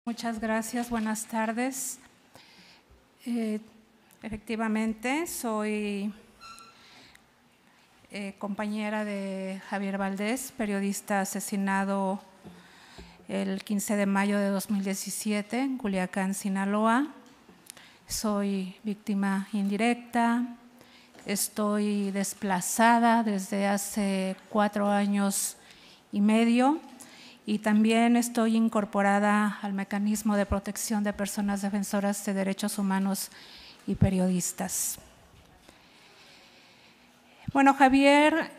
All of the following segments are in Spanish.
Muchas gracias, buenas tardes. Efectivamente, soy compañera de Javier Valdés, periodista asesinado el 15 de mayo de 2017 en Culiacán, Sinaloa. Soy víctima indirecta, estoy desplazada desde hace 4 años y medio y también estoy incorporada al mecanismo de protección de personas defensoras de derechos humanos y periodistas. Bueno, Javier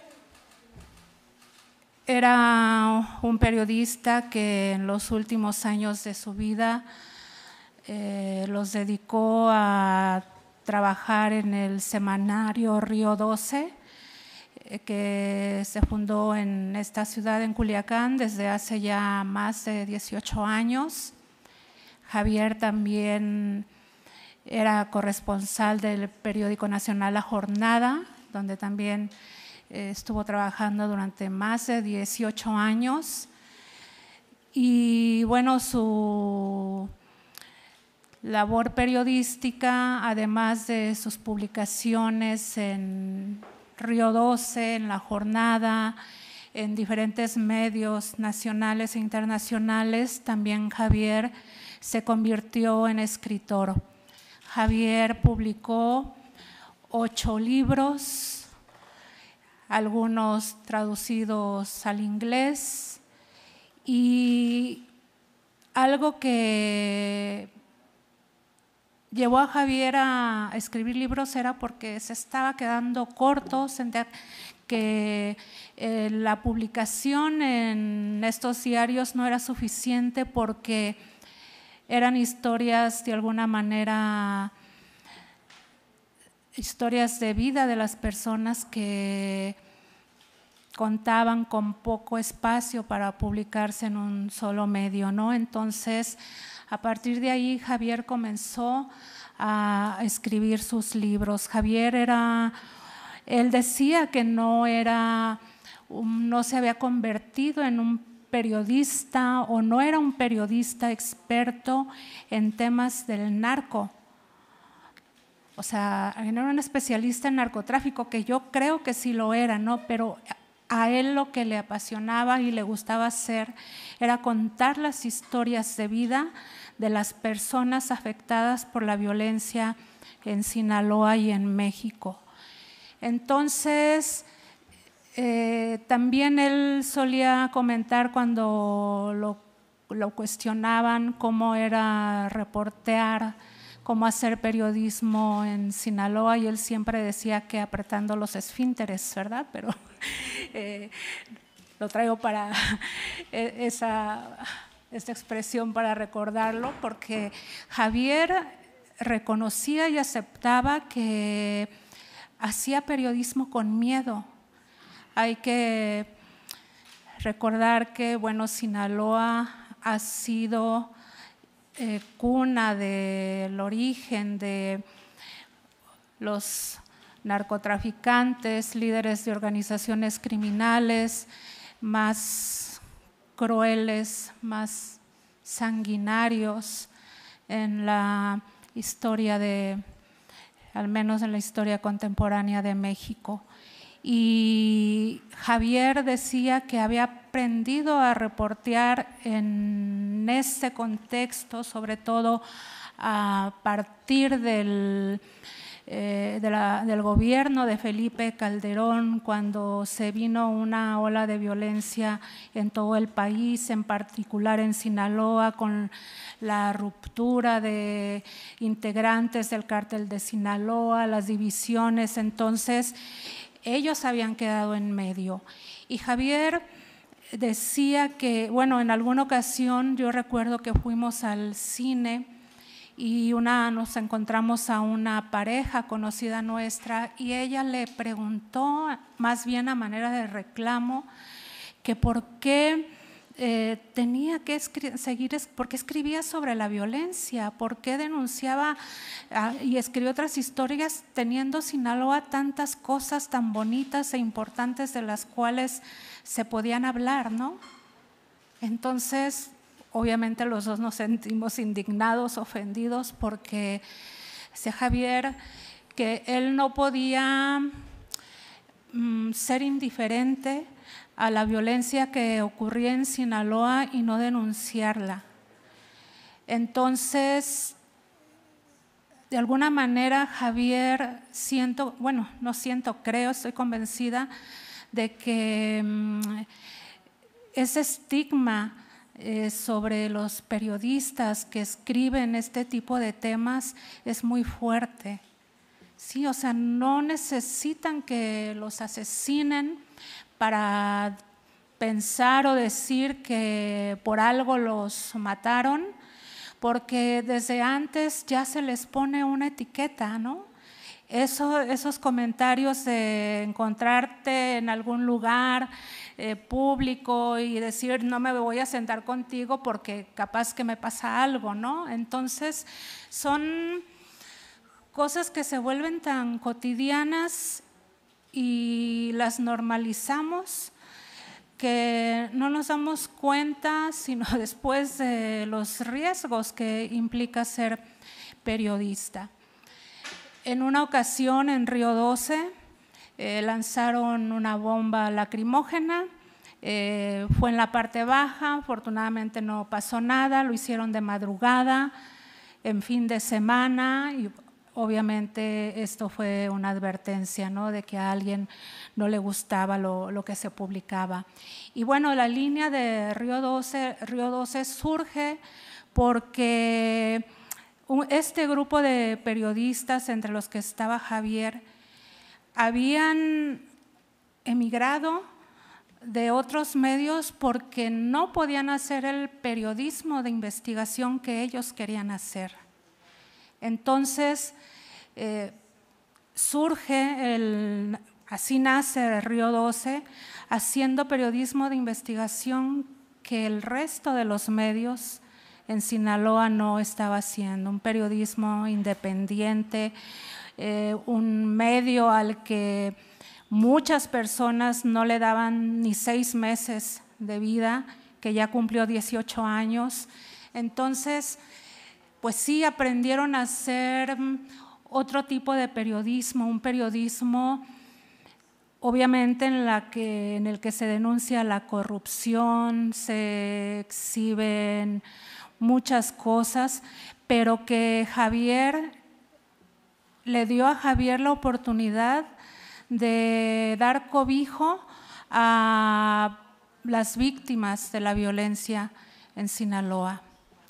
era un periodista que en los últimos años de su vida los dedicó a trabajar en el semanario Río 12, que se fundó en esta ciudad, en Culiacán, desde hace ya más de 18 años. Javier también era corresponsal del periódico nacional La Jornada, donde también estuvo trabajando durante más de 18 años. Y bueno, su labor periodística, además de sus publicaciones en Río 12, en La Jornada, en diferentes medios nacionales e internacionales, también Javier se convirtió en escritor. Javier publicó 8 libros, algunos traducidos al inglés, y algo que llevó a Javier a escribir libros era porque se estaba quedando corto, sentía que la publicación en estos diarios no era suficiente porque eran historias de alguna manera, historias de vida de las personas que contaban con poco espacio para publicarse en un solo medio, ¿no? Entonces, a partir de ahí, Javier comenzó a escribir sus libros. Él decía que no se había convertido en un periodista o no era un periodista experto en temas del narco. O sea, no era un especialista en narcotráfico, que yo creo que sí lo era, ¿no? Pero a él lo que le apasionaba y le gustaba hacer era contar las historias de vida de las personas afectadas por la violencia en Sinaloa y en México. Entonces, también él solía comentar cuando lo cuestionaban cómo era reportear, cómo hacer periodismo en Sinaloa, y él siempre decía que apretando los esfínteres, ¿verdad? Pero lo traigo para esta expresión para recordarlo, porque Javier reconocía y aceptaba que hacía periodismo con miedo. Hay que recordar que, bueno, Sinaloa ha sido cuna del origen de los narcotraficantes, líderes de organizaciones criminales más crueles, más sanguinarios en la historia al menos en la historia contemporánea de México. Y Javier decía que había aprendido a reportear en este contexto, sobre todo a partir del gobierno de Felipe Calderón, cuando se vino una ola de violencia en todo el país, en particular en Sinaloa, con la ruptura de integrantes del cártel de Sinaloa, las divisiones. Entonces, ellos habían quedado en medio. Y Javier decía que, bueno, en alguna ocasión yo recuerdo que fuimos al cine y nos encontramos a una pareja conocida nuestra y ella le preguntó, más bien a manera de reclamo, que por qué tenía que seguir, por qué escribía sobre la violencia, por qué denunciaba y escribió otras historias, teniendo Sinaloa tantas cosas tan bonitas e importantes de las cuales se podían hablar, ¿no? Entonces, obviamente los dos nos sentimos indignados, ofendidos, porque decía Javier que él no podía ser indiferente a la violencia que ocurría en Sinaloa y no denunciarla. Entonces, de alguna manera Javier creo, estoy convencida de que ese estigma sobre los periodistas que escriben este tipo de temas es muy fuerte. Sí, o sea, no necesitan que los asesinen para pensar o decir que por algo los mataron, porque desde antes ya se les pone una etiqueta, ¿no? Esos comentarios de encontrarte en algún lugar público y decir no me voy a sentar contigo porque capaz que me pasa algo, ¿no? Entonces son cosas que se vuelven tan cotidianas y las normalizamos que no nos damos cuenta sino después de los riesgos que implica ser periodista. En una ocasión en Río 12 lanzaron una bomba lacrimógena, fue en la parte baja, afortunadamente no pasó nada, lo hicieron de madrugada, en fin de semana, y obviamente esto fue una advertencia, ¿no?, de que a alguien no le gustaba lo que se publicaba. Y bueno, la línea de Río 12 surge porque este grupo de periodistas, entre los que estaba Javier, habían emigrado de otros medios porque no podían hacer el periodismo de investigación que ellos querían hacer. Entonces, así nace Río 12, haciendo periodismo de investigación que el resto de los medios en Sinaloa no estaba haciendo, un periodismo independiente, un medio al que muchas personas no le daban ni 6 meses de vida, que ya cumplió 18 años. Entonces, pues sí, aprendieron a hacer otro tipo de periodismo, un periodismo obviamente en el que se denuncia la corrupción, se exhiben muchas cosas, pero que le dio a Javier la oportunidad de dar cobijo a las víctimas de la violencia en Sinaloa.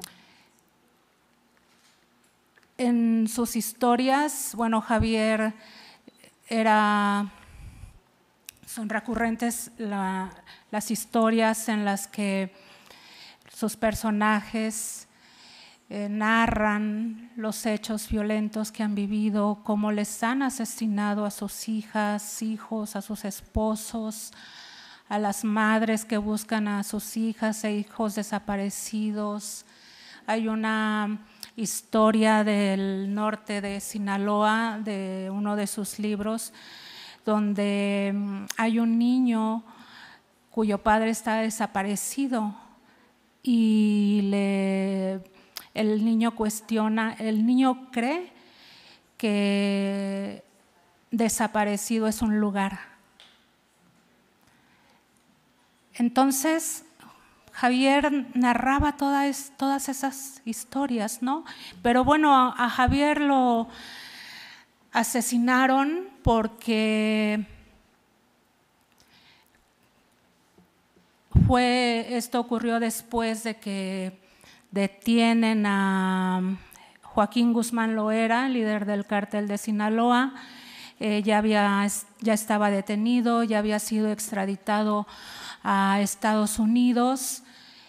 En sus historias, bueno, Javier son recurrentes las historias en las que sus personajes narran los hechos violentos que han vivido, cómo les han asesinado a sus hijas, hijos, a sus esposos, a las madres que buscan a sus hijas e hijos desaparecidos. Hay una historia del norte de Sinaloa, de uno de sus libros, donde hay un niño cuyo padre está desaparecido y el niño cree que desaparecido es un lugar. Entonces, Javier narraba todas esas historias, ¿no? Pero bueno, a Javier lo asesinaron porque esto ocurrió después de que detienen a Joaquín Guzmán Loera, líder del cártel de Sinaloa. Ya estaba detenido, ya había sido extraditado a Estados Unidos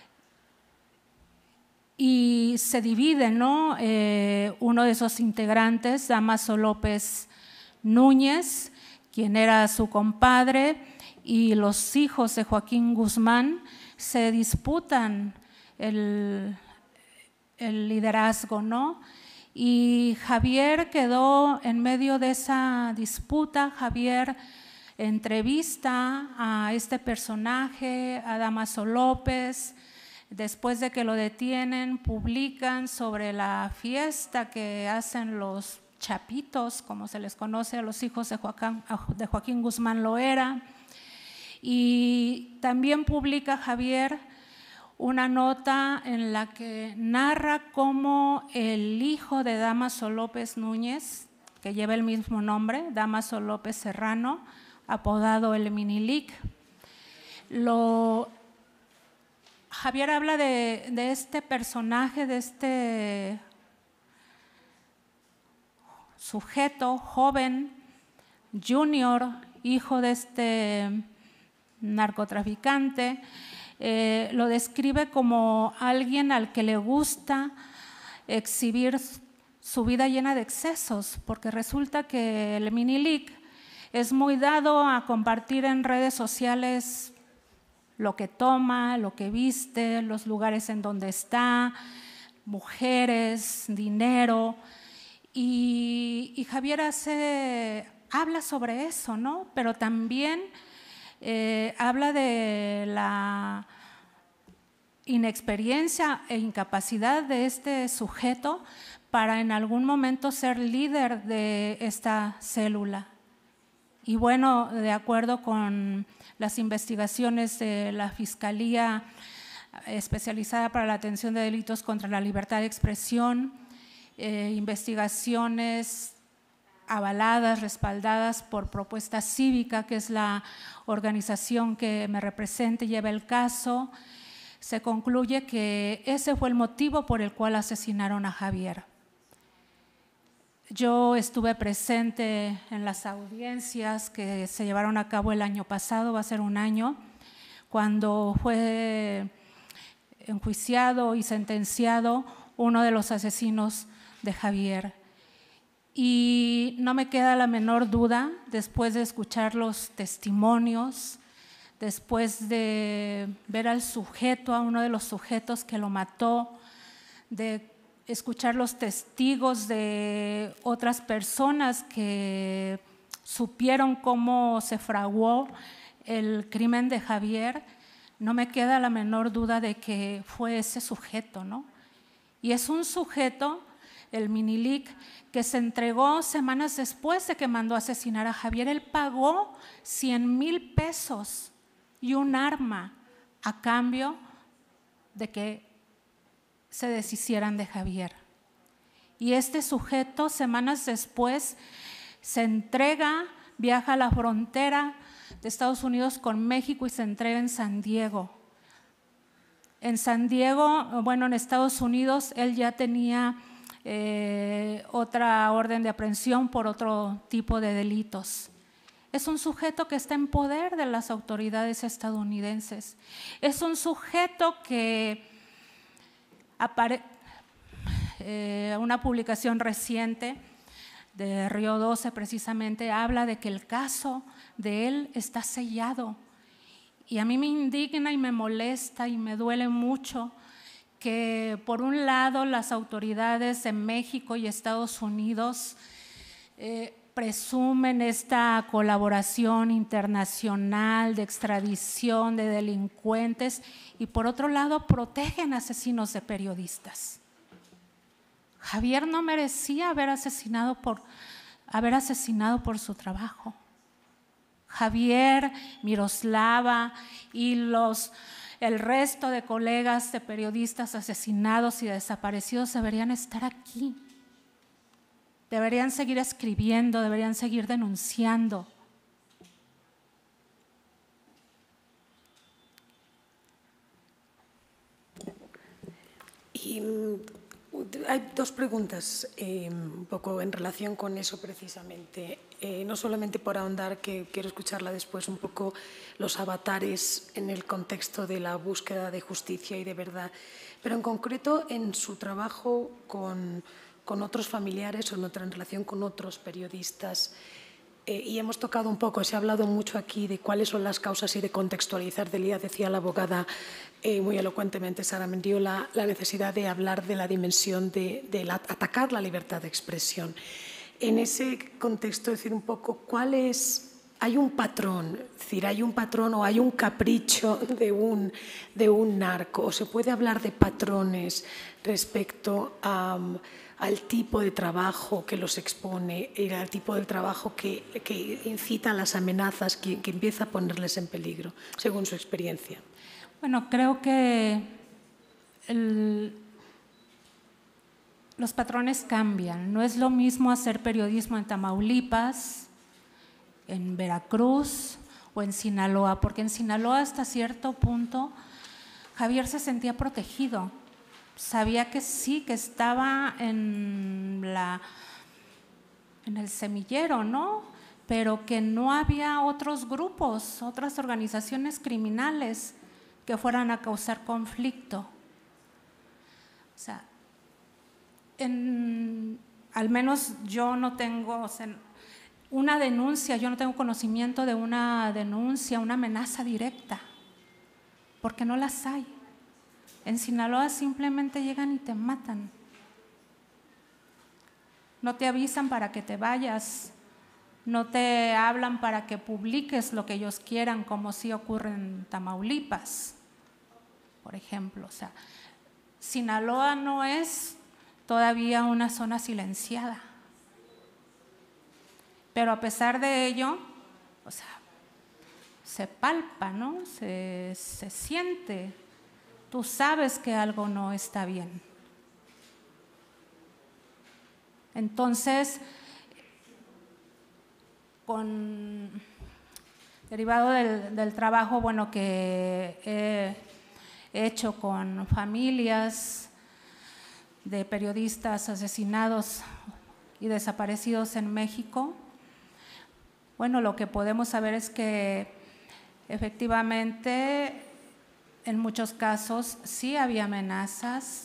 y se dividen, ¿no? Uno de esos integrantes, Dámaso López Núñez, quien era su compadre, y los hijos de Joaquín Guzmán se disputan el liderazgo, ¿no? Y Javier quedó en medio de esa disputa. Javier entrevista a este personaje, a Dámaso López, Después de que lo detienen, publican sobre la fiesta que hacen los chapitos, como se les conoce a los hijos de Joaquín Guzmán Loera. Y también publica Javier una nota en la que narra cómo el hijo de Dámaso López Núñez, que lleva el mismo nombre, Dámaso López Serrano, apodado el Minilic, Javier habla de este personaje, de este sujeto joven, junior, hijo de este narcotraficante. Lo describe como alguien al que le gusta exhibir su vida llena de excesos, porque resulta que el Minilic es muy dado a compartir en redes sociales lo que toma, lo que viste, los lugares en donde está, mujeres, dinero. Y Javier habla sobre eso, ¿no? Pero también habla de la inexperiencia e incapacidad de este sujeto para en algún momento ser líder de esta célula. Y bueno, de acuerdo con las investigaciones de la Fiscalía especializada para la atención de delitos contra la libertad de expresión, investigaciones avaladas, respaldadas por Propuesta Cívica, que es la organización que me representa y lleva el caso, se concluye que ese fue el motivo por el cual asesinaron a Javier. Yo estuve presente en las audiencias que se llevaron a cabo el año pasado, va a ser un año, cuando fue enjuiciado y sentenciado uno de los asesinos de Javier. Y no me queda la menor duda, después de escuchar los testimonios, después de ver al sujeto, a uno de los sujetos que lo mató, de escuchar los testigos de otras personas que supieron cómo se fraguó el crimen de Javier, no me queda la menor duda de que fue ese sujeto, ¿no? Y es un sujeto, el Minilic, que se entregó semanas después de que mandó a asesinar a Javier. Él pagó 100,000 pesos y un arma a cambio de que se deshicieran de Javier. Y este sujeto, semanas después, se entrega, viaja a la frontera de Estados Unidos con México y se entrega en San Diego. En San Diego, bueno, en Estados Unidos, él ya tenía otra orden de aprehensión por otro tipo de delitos. Es un sujeto que está en poder de las autoridades estadounidenses. Es un sujeto que una publicación reciente de Río 12 precisamente habla de que el caso de él está sellado. Y a mí me indigna y me molesta y me duele mucho que por un lado las autoridades de México y Estados Unidos presumen esta colaboración internacional de extradición de delincuentes y por otro lado protegen asesinos de periodistas. Javier no merecía haber asesinado por su trabajo. Javier, Miroslava y el resto de colegas de periodistas asesinados y desaparecidos deberían estar aquí. Deberían seguir escribiendo, deberían seguir denunciando. Y hay dos preguntas un poco en relación con eso precisamente. No solamente por ahondar, que quiero escucharla después, un poco los avatares en el contexto de la búsqueda de justicia y de verdad, pero en concreto en su trabajo con otros familiares o en relación con otros periodistas. Y hemos tocado un poco, se ha hablado mucho aquí de cuáles son las causas y de contextualizar. Delia, decía la abogada muy elocuentemente, Sara Mendiola, la necesidad de hablar de la dimensión de atacar la libertad de expresión. En ese contexto, decir un poco cuál es, hay un patrón, es decir, hay un patrón o hay un capricho de un narco, o se puede hablar de patrones respecto al tipo de trabajo que los expone y al tipo de trabajo que incita a las amenazas, que empieza a ponerles en peligro, según su experiencia. Bueno, creo que los patrones cambian. No es lo mismo hacer periodismo en Tamaulipas, en Veracruz o en Sinaloa, porque en Sinaloa hasta cierto punto Javier se sentía protegido. Sabía que sí, que estaba en el semillero, ¿no? Pero que no había otros grupos, otras organizaciones criminales que fueran a causar conflicto. O sea, al menos yo no tengo una denuncia, yo no tengo conocimiento de una denuncia, una amenaza directa, porque no las hay. En Sinaloa simplemente llegan y te matan. No te avisan para que te vayas, no te hablan para que publiques lo que ellos quieran, como sí ocurre en Tamaulipas, por ejemplo. O sea, Sinaloa no es todavía una zona silenciada. Pero a pesar de ello, o sea, se palpa, ¿no? Se siente. Tú sabes que algo no está bien. Entonces, derivado del trabajo, bueno, que he hecho con familias de periodistas asesinados y desaparecidos en México, bueno, lo que podemos saber es que efectivamente en muchos casos sí había amenazas,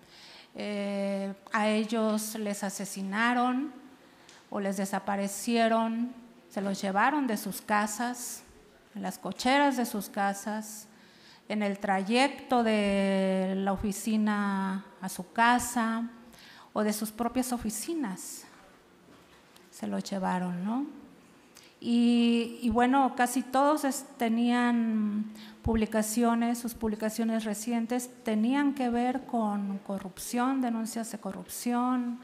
a ellos les asesinaron o les desaparecieron, se los llevaron de sus casas, en las cocheras de sus casas, en el trayecto de la oficina a su casa o de sus propias oficinas, se los llevaron, ¿no? Y bueno, casi todos tenían publicaciones, sus publicaciones recientes tenían que ver con corrupción, denuncias de corrupción,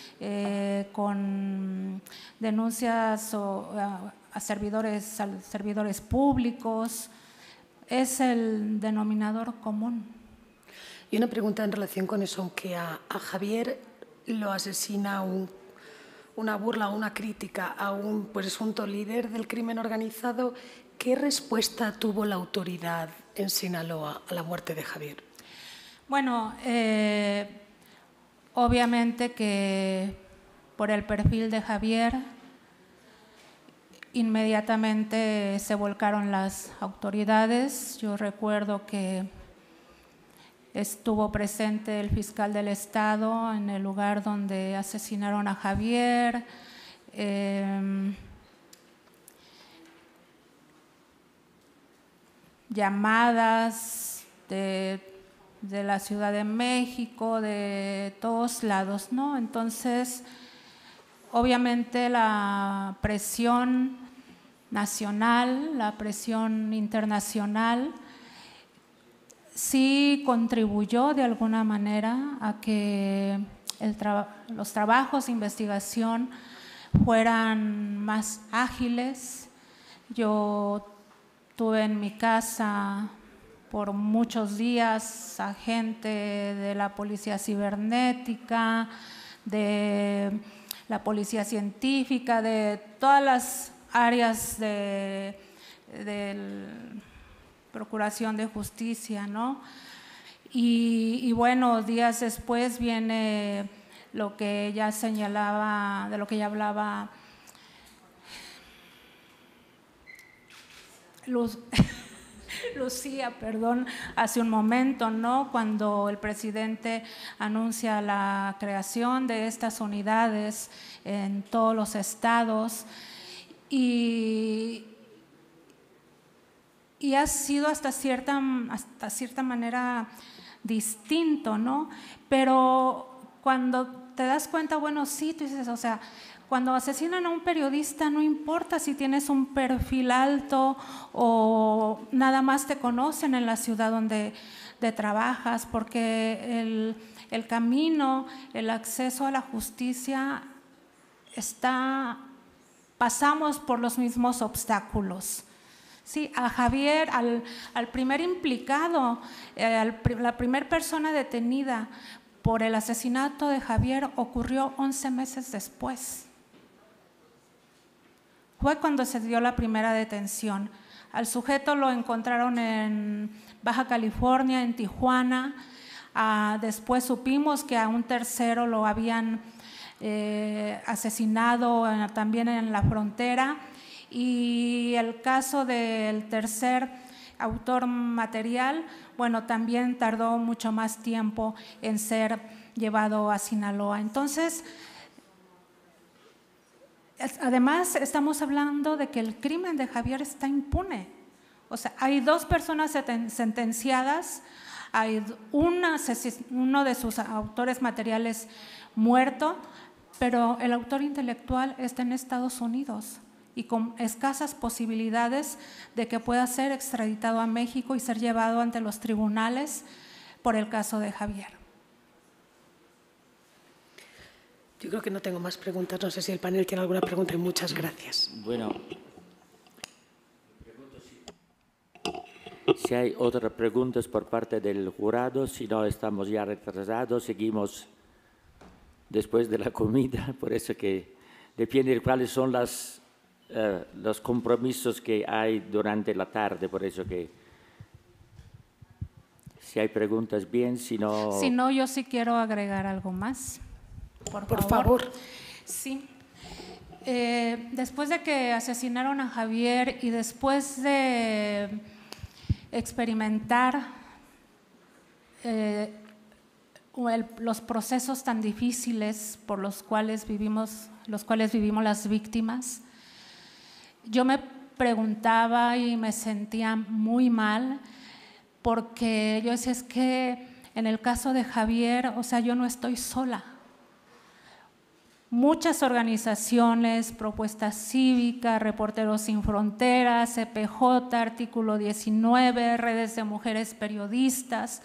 con denuncias a servidores públicos. Es el denominador común. Y una pregunta en relación con eso, aunque a Javier lo asesina una burla o una crítica a un presunto líder del crimen organizado, ¿qué respuesta tuvo la autoridad en Sinaloa a la muerte de Javier? Bueno, obviamente que por el perfil de Javier, inmediatamente se volcaron las autoridades. Yo recuerdo que estuvo presente el fiscal del estado en el lugar donde asesinaron a Javier. Llamadas de la Ciudad de México, de todos lados, ¿no? Entonces, obviamente la presión nacional, la presión internacional, sí contribuyó de alguna manera a que los trabajos de investigación fueran más ágiles. Yo tuve en mi casa por muchos días a gente de la policía cibernética, de la policía científica, de todas las áreas de Procuración de Justicia, ¿no? Y bueno, días después viene lo que ya señalaba, de lo que ya hablaba Lucía, hace un momento, ¿no? Cuando el presidente anuncia la creación de estas unidades en todos los estados y ha sido hasta cierta manera distinto, ¿no? Pero cuando te das cuenta, bueno, sí, tú dices, o sea, Cuando asesinan a un periodista, no importa si tienes un perfil alto o nada más te conocen en la ciudad donde trabajas, porque el camino, el acceso a la justicia pasamos por los mismos obstáculos. Sí, a Javier, al primer implicado, la primera persona detenida por el asesinato de Javier ocurrió 11 meses después. Fue cuando se dio la primera detención. Al sujeto lo encontraron en Baja California, en Tijuana. Después supimos que a un tercero lo habían asesinado también en la frontera. Y el caso del tercer autor material, bueno, también tardó mucho más tiempo en ser llevado a Sinaloa. Entonces, además estamos hablando de que el crimen de Javier está impune. O sea, hay 2 personas sentenciadas, hay uno de sus autores materiales muerto, pero el autor intelectual está en Estados Unidos y con escasas posibilidades de que pueda ser extraditado a México y ser llevado ante los tribunales por el caso de Javier. Yo creo que no tengo más preguntas. No sé si el panel tiene alguna pregunta y muchas gracias. Bueno, si hay otras preguntas por parte del jurado, si no estamos ya retrasados, seguimos después de la comida, por eso que depende de cuáles son los compromisos que hay durante la tarde, por eso que si hay preguntas bien, si no… Si no, yo sí quiero agregar algo más. Por favor. Sí. Después de que asesinaron a Javier y después de experimentar los procesos tan difíciles por los cuales vivimos las víctimas, yo me preguntaba y me sentía muy mal porque yo decía, es que en el caso de Javier, o sea, yo no estoy sola. Muchas organizaciones, Propuesta Cívica, Reporteros Sin Fronteras, CPJ, Artículo 19, redes de mujeres periodistas.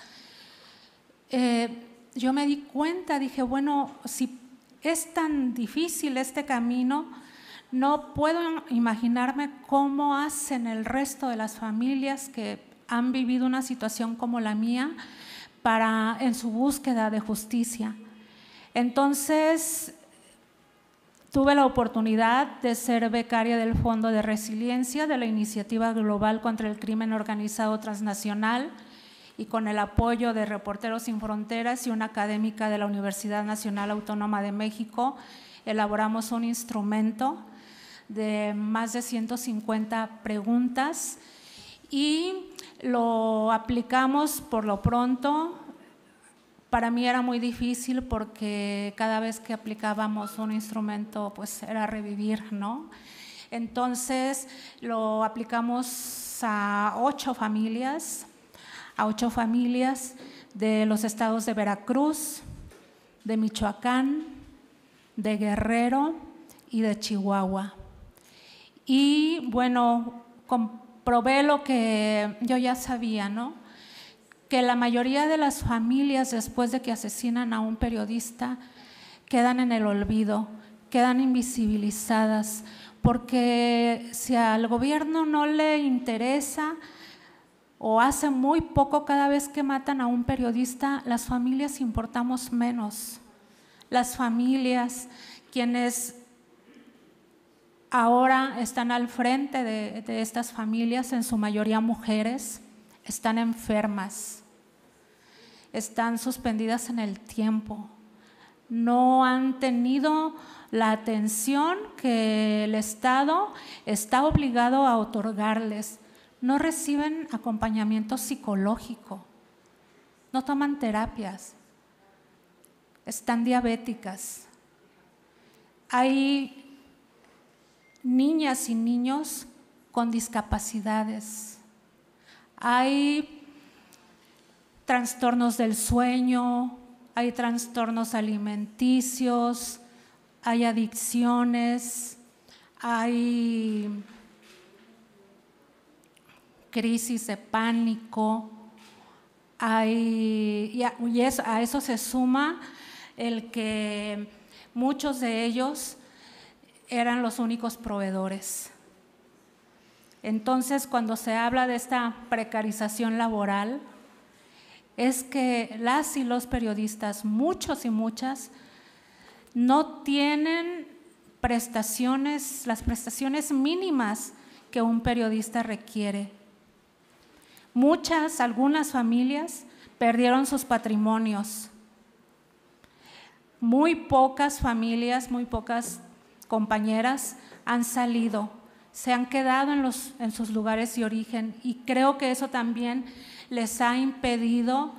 Yo me di cuenta, dije, bueno, si es tan difícil este camino, no puedo imaginarme cómo hacen el resto de las familias que han vivido una situación como la mía en su búsqueda de justicia. Entonces, tuve la oportunidad de ser becaria del Fondo de Resiliencia de la Iniciativa Global contra el Crimen Organizado Transnacional y con el apoyo de Reporteros Sin Fronteras y una académica de la Universidad Nacional Autónoma de México, elaboramos un instrumento de más de 150 preguntas y lo aplicamos por lo pronto. Para mí era muy difícil porque cada vez que aplicábamos un instrumento, pues era revivir, ¿no? Entonces lo aplicamos a 8 familias de los estados de Veracruz, de Michoacán, de Guerrero y de Chihuahua. Y bueno, comprobé lo que yo ya sabía, ¿no? Que la mayoría de las familias después de que asesinan a un periodista quedan en el olvido, quedan invisibilizadas, porque si al gobierno no le interesa o hace muy poco cada vez que matan a un periodista, las familias importamos menos. Las familias, quienes ahora están al frente de estas familias, en su mayoría mujeres, están enfermas, están suspendidas en el tiempo, no han tenido la atención que el Estado está obligado a otorgarles, no reciben acompañamiento psicológico, no toman terapias, están diabéticas. Hay niñas y niños con discapacidades. Hay trastornos del sueño, hay trastornos alimenticios, hay adicciones, hay crisis de pánico, a eso se suma el que muchos de ellos eran los únicos proveedores. Entonces, cuando se habla de esta precarización laboral, es que las y los periodistas, muchos y muchas, no tienen prestaciones, las prestaciones mínimas que un periodista requiere. Algunas familias perdieron sus patrimonios. Muy pocas familias, muy pocas compañeras han salido, se han quedado en sus lugares de origen, y creo que eso también les ha impedido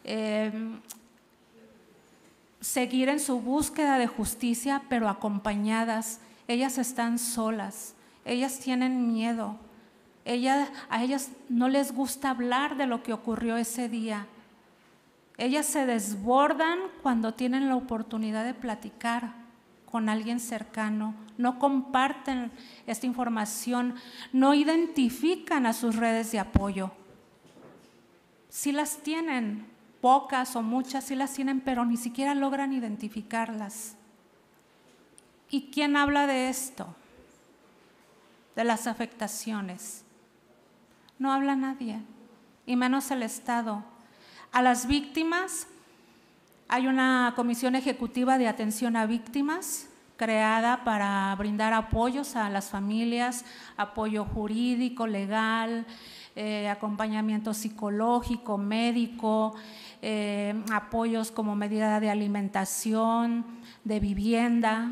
seguir en su búsqueda de justicia, pero acompañadas. Ellas están solas, ellas tienen miedo, a ellas no les gusta hablar de lo que ocurrió ese día. Ellas se desbordan cuando tienen la oportunidad de platicar con alguien cercano, no comparten esta información, no identifican a sus redes de apoyo. Sí las tienen, pocas o muchas sí las tienen, pero ni siquiera logran identificarlas. ¿Y quién habla de esto? De las afectaciones. No habla nadie, y menos el Estado. A las víctimas, hay una comisión ejecutiva de atención a víctimas creada para brindar apoyos a las familias, apoyo jurídico, legal, acompañamiento psicológico, médico, apoyos como medida de alimentación, de vivienda,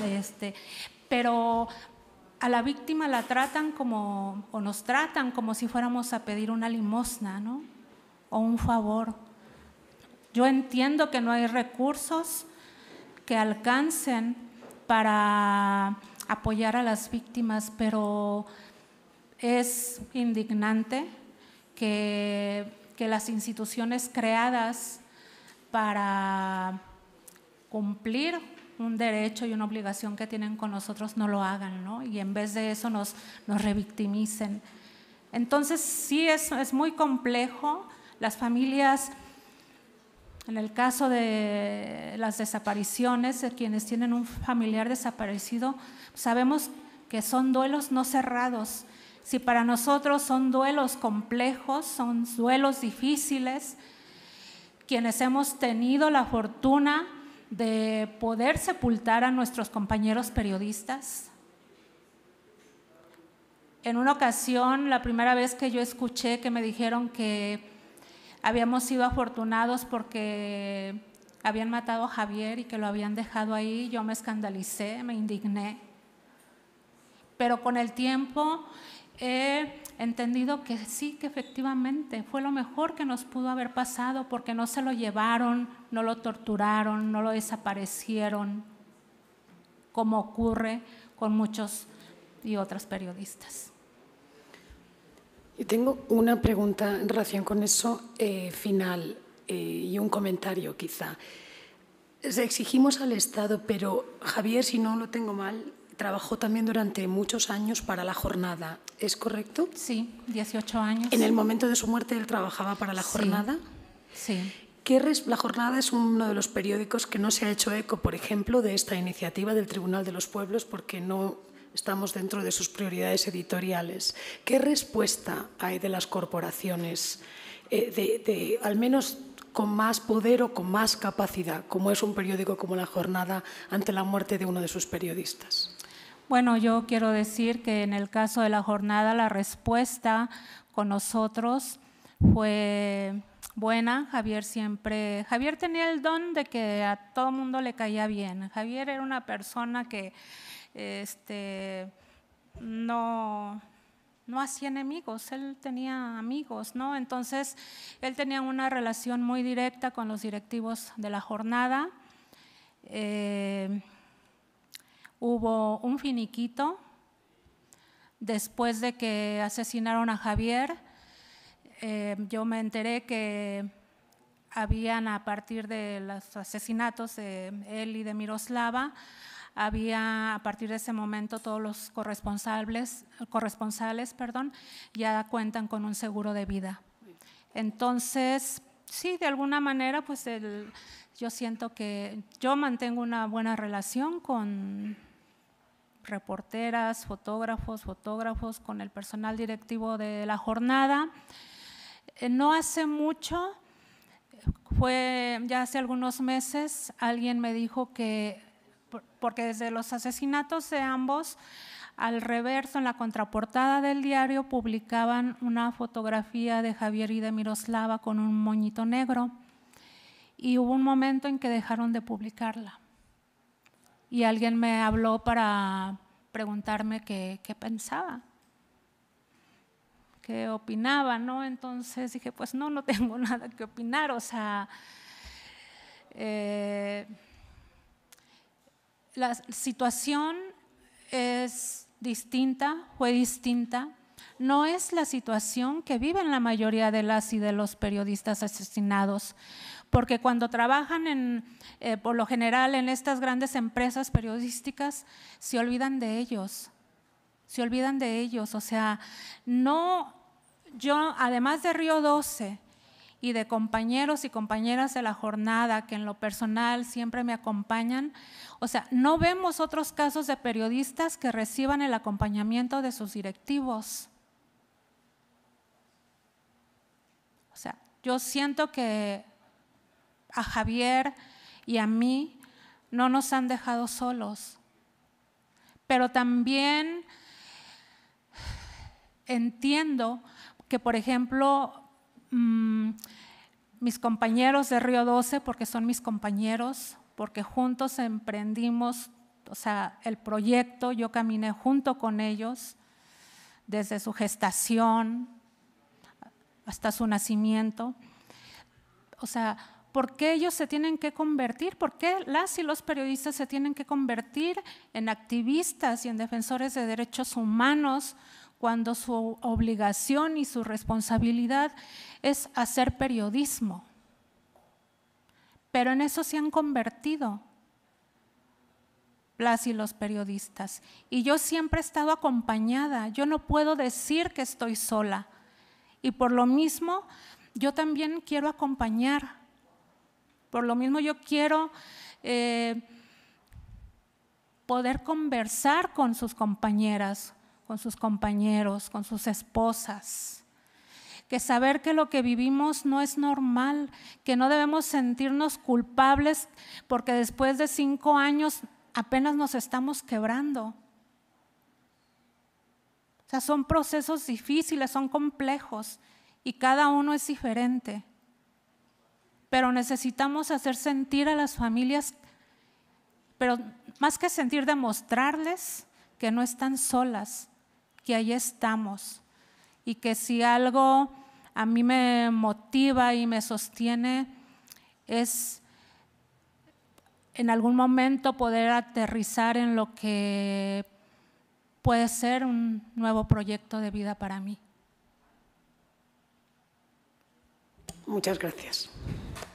pero a la víctima la tratan o nos tratan como si fuéramos a pedir una limosna, ¿no? O un favor. Yo entiendo que no hay recursos que alcancen para apoyar a las víctimas, pero es indignante que las instituciones creadas para cumplir un derecho y una obligación que tienen con nosotros no lo hagan, ¿no? Y en vez de eso nos revictimicen. Entonces sí es muy complejo. Las familias, en el caso de las desapariciones, de quienes tienen un familiar desaparecido, sabemos que son duelos no cerrados. Si para nosotros son duelos complejos, son duelos difíciles, quienes hemos tenido la fortuna de poder sepultar a nuestros compañeros periodistas. En una ocasión, la primera vez que yo escuché que me dijeron que habíamos sido afortunados porque habían matado a Javier y que lo habían dejado ahí, yo me escandalicé, me indigné. Pero con el tiempo he entendido que sí, que efectivamente fue lo mejor que nos pudo haber pasado, porque no se lo llevaron, no lo torturaron, no lo desaparecieron, como ocurre con muchos y otras periodistas. Yo tengo una pregunta en relación con eso final y un comentario quizá. Exigimos al Estado, pero Javier, si no lo tengo mal, trabajó también durante muchos años para La Jornada, ¿es correcto? Sí, 18 años. ¿En el momento de su muerte él trabajaba para La Jornada? Sí. La Jornada es uno de los periódicos que no se ha hecho eco, por ejemplo, de esta iniciativa del Tribunal de los Pueblos porque no estamos dentro de sus prioridades editoriales. ¿Qué respuesta hay de las corporaciones, al menos con más poder o con más capacidad, como es un periódico como La Jornada, ante la muerte de uno de sus periodistas? Bueno, yo quiero decir que en el caso de La Jornada la respuesta con nosotros fue buena. Javier tenía el don de que a todo mundo le caía bien. Javier era una persona que no hacía enemigos, él tenía amigos, ¿no? Entonces, él tenía una relación muy directa con los directivos de La Jornada. Hubo un finiquito después de que asesinaron a Javier. Yo me enteré que habían, a partir de los asesinatos de él y de Miroslava, había a partir de ese momento todos los corresponsales, ya cuentan con un seguro de vida. Entonces, sí, de alguna manera, pues yo siento que yo mantengo una buena relación con reporteras, fotógrafos, con el personal directivo de la jornada. No hace mucho, ya hace algunos meses, alguien me dijo que, porque desde los asesinatos de ambos, al reverso, en la contraportada del diario, publicaban una fotografía de Javier y de Miroslava con un moñito negro. Y hubo un momento en que dejaron de publicarla. Y alguien me habló para preguntarme qué pensaba, qué opinaba, ¿no? Entonces dije, pues no tengo nada que opinar, o sea… la situación es distinta, fue distinta, no es la situación que viven la mayoría de las y de los periodistas asesinados, porque cuando trabajan por lo general en estas grandes empresas periodísticas, se olvidan de ellos, o sea, yo además de Río 12 y de compañeros y compañeras de la jornada que en lo personal siempre me acompañan, o sea, no vemos otros casos de periodistas que reciban el acompañamiento de sus directivos. O sea, yo siento que a Javier y a mí no nos han dejado solos, pero también entiendo que, por ejemplo, mis compañeros de Río 12, porque son mis compañeros, porque juntos emprendimos, o sea, el proyecto, yo caminé junto con ellos desde su gestación hasta su nacimiento. O sea, ¿por qué ellos se tienen que convertir? ¿Por qué las y los periodistas se tienen que convertir en activistas y en defensores de derechos humanos cuando su obligación y su responsabilidad es hacer periodismo? Pero en eso se han convertido las y los periodistas. Y yo siempre he estado acompañada, yo no puedo decir que estoy sola. Y por lo mismo, yo también quiero acompañar. Por lo mismo yo quiero poder conversar con sus compañeras, con sus compañeros, con sus esposas, que saber que lo que vivimos no es normal, que no debemos sentirnos culpables porque después de 5 años apenas nos estamos quebrando. O sea, son procesos difíciles, son complejos y cada uno es diferente. Pero necesitamos hacer sentir a las familias, pero más que sentir, demostrarles que no están solas, que ahí estamos y que si algo a mí me motiva y me sostiene es en algún momento poder aterrizar en lo que puede ser un nuevo proyecto de vida para mí. Muchas gracias.